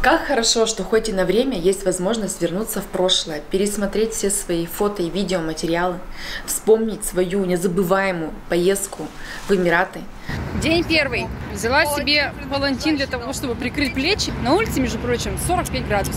Как хорошо, что хоть и на время есть возможность вернуться в прошлое, пересмотреть все свои фото и видеоматериалы, вспомнить свою незабываемую поездку в Эмираты. День первый. Взяла себе палантин для того, чтобы прикрыть плечи. На улице, между прочим, 45 градусов.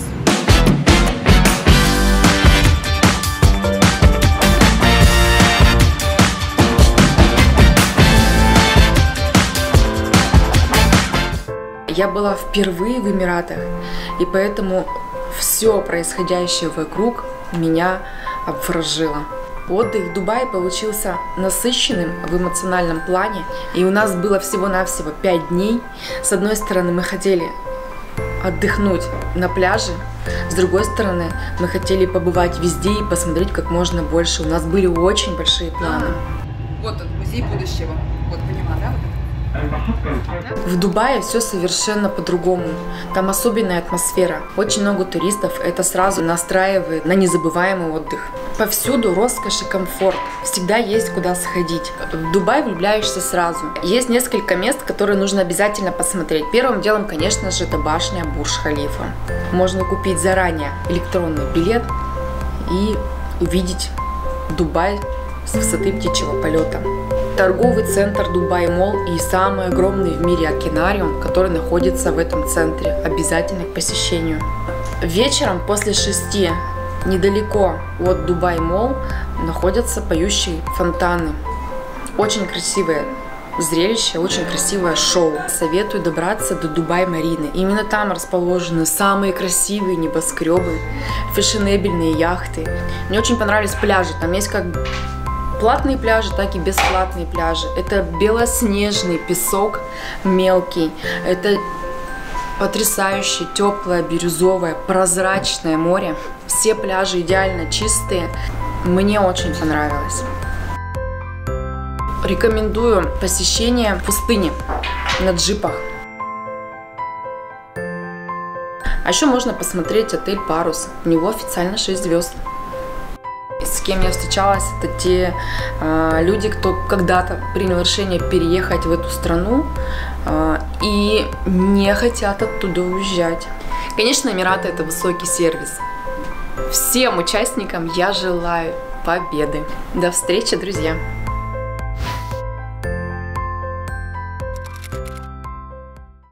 Я была впервые в Эмиратах, и поэтому все происходящее вокруг меня обворожило. Отдых в Дубае получился насыщенным в эмоциональном плане, и у нас было всего-навсего 5 дней. С одной стороны, мы хотели отдохнуть на пляже, с другой стороны, мы хотели побывать везде и посмотреть как можно больше. У нас были очень большие планы. Вот он, музей будущего. Вот, поняла, да? В Дубае все совершенно по-другому. Там особенная атмосфера. Очень много туристов. Это сразу настраивает на незабываемый отдых. Повсюду роскошь и комфорт. Всегда есть куда сходить. В Дубай влюбляешься сразу. Есть несколько мест, которые нужно обязательно посмотреть. Первым делом, конечно же, это башня Бурдж-Халифа. Можно купить заранее электронный билет и увидеть Дубай с высоты птичьего полета. Торговый центр Дубай Молл и самый огромный в мире океанариум, который находится в этом центре, обязательно к посещению. Вечером после 6 недалеко от Дубай Молл находятся поющие фонтаны. Очень красивое зрелище, очень красивое шоу. Советую добраться до Дубай-Марины. Именно там расположены самые красивые небоскребы, фешенебельные яхты. Мне очень понравились пляжи. Там есть как платные пляжи, так и бесплатные пляжи. Это белоснежный песок мелкий. Это потрясающее, теплое, бирюзовое, прозрачное море. Все пляжи идеально чистые. Мне очень понравилось. Рекомендую посещение пустыни на джипах. А еще можно посмотреть отель Парус. У него официально 6 звезд. С кем я встречалась, это те люди, кто когда-то принял решение переехать в эту страну и не хотят оттуда уезжать. Конечно, Эмираты – это высокий сервис. Всем участникам я желаю победы. До встречи, друзья!